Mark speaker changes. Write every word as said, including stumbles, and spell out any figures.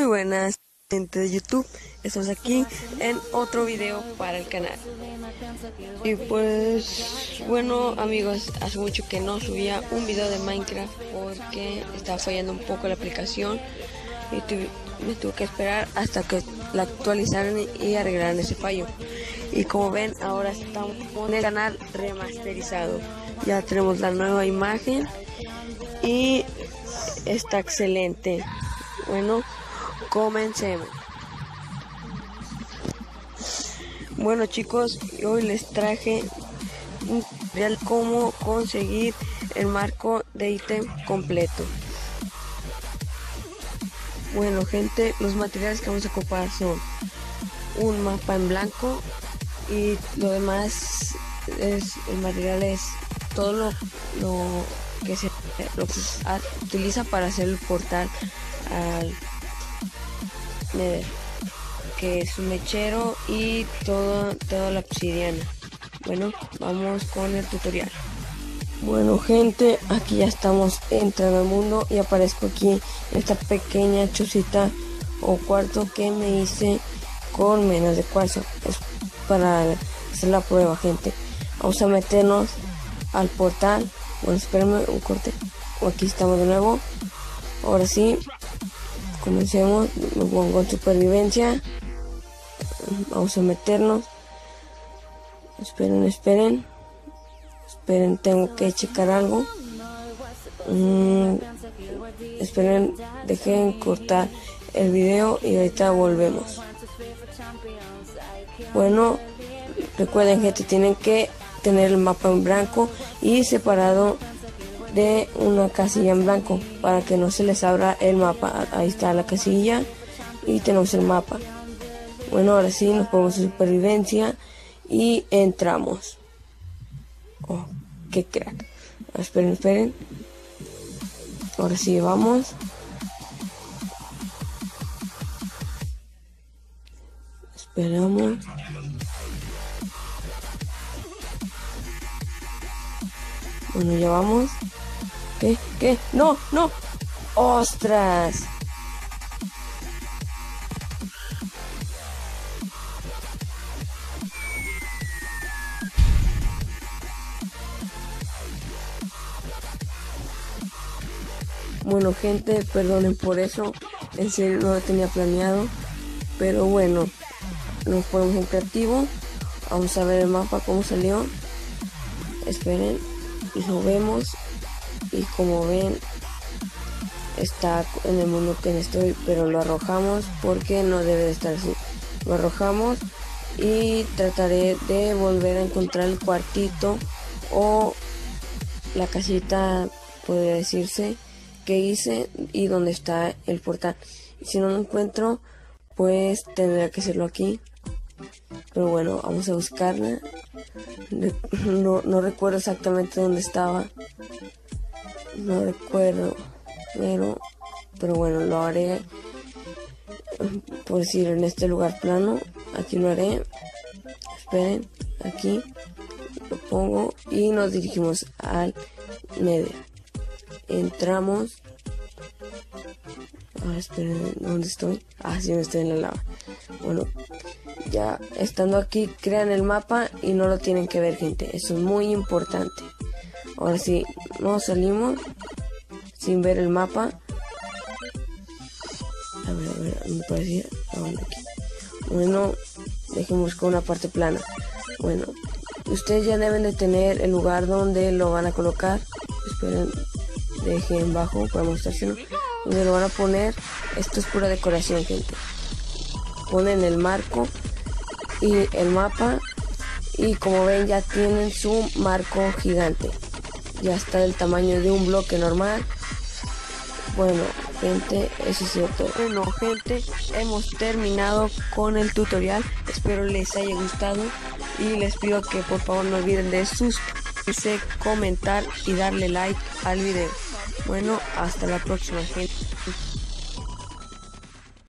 Speaker 1: buenas, gente de YouTube. Estamos aquí en otro video para el canal. Y pues bueno, amigos, hace mucho que no subía un video de Minecraft porque estaba fallando un poco la aplicación y tuve, me tuve que esperar hasta que la actualizaran y arreglaran ese fallo. Y como ven, ahora estamos con el canal remasterizado. Ya tenemos la nueva imagen y está excelente. Bueno, comencemos. Bueno, chicos, hoy les traje un tutorial cómo conseguir el marco de ítem completo. Bueno, gente, los materiales que vamos a ocupar son un mapa en blanco y lo demás es el material es todo lo, lo que se lo que se utiliza para hacer el portal al Nether, que es un mechero y todo toda la obsidiana. Bueno, vamos con el tutorial. Bueno, gente, aquí ya estamos entrando al mundo y aparezco aquí en esta pequeña chocita o cuarto que me hice con menos de cuarzo. Es para hacer la prueba, gente. Vamos a meternos al portal. Bueno, espérenme un corte. Aquí estamos de nuevo. Ahora sí, comencemos. Me pongo en supervivencia. Vamos a meternos. Esperen, esperen. Esperen, tengo que checar algo. Mm, esperen, dejen cortar el video y ahorita volvemos. Bueno, recuerden, gente, tienen que tener el mapa en blanco y separado de una casilla en blanco para que no se les abra el mapa. Ahí está la casilla y tenemos el mapa. Bueno, ahora sí nos ponemos en supervivencia y entramos. Oh, qué crack. Esperen, esperen. Ahora sí vamos. Esperamos. Bueno, ya vamos. ¿Qué? ¿Qué? ¡No! ¡No! ¡Ostras! Bueno, gente, perdonen por eso. En serio no lo tenía planeado. Pero bueno, nos ponemos en creativo. Vamos a ver el mapa cómo salió. Esperen. Y lo vemos. Y como ven, está en el mundo que estoy, pero lo arrojamos porque no debe de estar así. Lo arrojamos y trataré de volver a encontrar el cuartito o la casita, podría decirse, que hice y donde está el portal. Y si no lo encuentro, pues tendré que hacerlo aquí. Pero bueno, vamos a buscarla. No, no recuerdo exactamente dónde estaba. No recuerdo. Pero, pero bueno, lo haré. Por decir, en este lugar plano. Aquí lo haré. Esperen. Aquí. Lo pongo. Y nos dirigimos al Nether. Entramos. Ah, esperen, ¿dónde estoy? Ah, sí, estoy en la lava. Bueno, ya estando aquí, crean el mapa y no lo tienen que ver, gente. Eso es muy importante. Ahora sí, nos salimos sin ver el mapa. A ver, a ver, me parecía. Aquí. Bueno, dejemos con una parte plana. Bueno, ustedes ya deben de tener el lugar donde lo van a colocar. Esperen, dejen bajo para mostrárselo. Donde lo van a poner. Esto es pura decoración, gente. Ponen el marco y el mapa y como ven ya tienen su marco gigante. Ya está del tamaño de un bloque normal. Bueno, gente, eso es cierto. Bueno, gente, hemos terminado con el tutorial. Espero les haya gustado y les pido que por favor no olviden de suscribirse, comentar y darle like al video. Bueno, hasta la próxima, gente.